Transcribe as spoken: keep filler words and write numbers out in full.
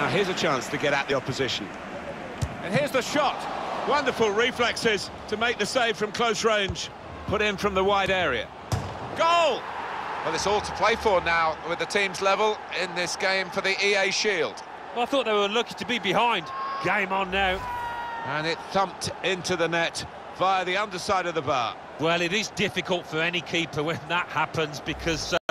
Now here's a chance to get at the opposition. And here's the shot. Wonderful reflexes to make the save from close range. Put in from the wide area. Goal! Well, it's all to play for now with the team's level in this game for the E A Shield. Well, I thought they were lucky to be behind. Game on now. And it thumped into the net via the underside of the bar. Well, it is difficult for any keeper when that happens because... Uh